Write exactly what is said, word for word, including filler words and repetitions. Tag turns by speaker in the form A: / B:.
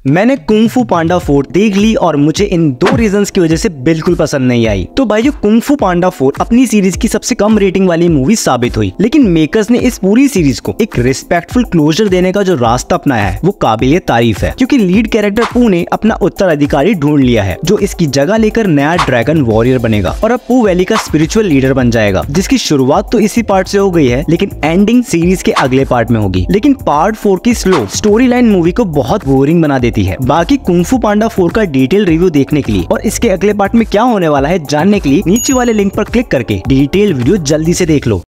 A: मैंने kung fu panda four देख ली और मुझे इन दो रीजंस की वजह से बिल्कुल पसंद नहीं आई। तो भाई कुंग फू पांडा फोर अपनी सीरीज की सबसे कम रेटिंग वाली मूवी साबित हुई, लेकिन मेकर्स ने इस पूरी सीरीज को एक रिस्पेक्टफुल क्लोजर देने का जो रास्ता अपनाया है वो काबिले तारीफ है, क्योंकि लीड कैरेक्टर पू ने अपना उत्तराधिकारी ढूंढ लिया है जो इसकी जगह लेकर नया ड्रैगन वॉरियर बनेगा और अब पू वैली का स्पिरिचुअल लीडर बन जाएगा, जिसकी शुरुआत तो इसी पार्ट से हो गई है लेकिन एंडिंग सीरीज के अगले पार्ट में होगी। लेकिन पार्ट फोर की स्लो स्टोरी लाइन मूवी को बहुत बोरिंग बना देती है। बाकी कुंग फू पांडा फोर का डिटेल रिव्यू देखने के लिए और इसके अगले पार्ट में क्या होने वाला है जानने के लिए नीचे वाले लिंक पर क्लिक करके डिटेल वीडियो जल्दी से देख लो।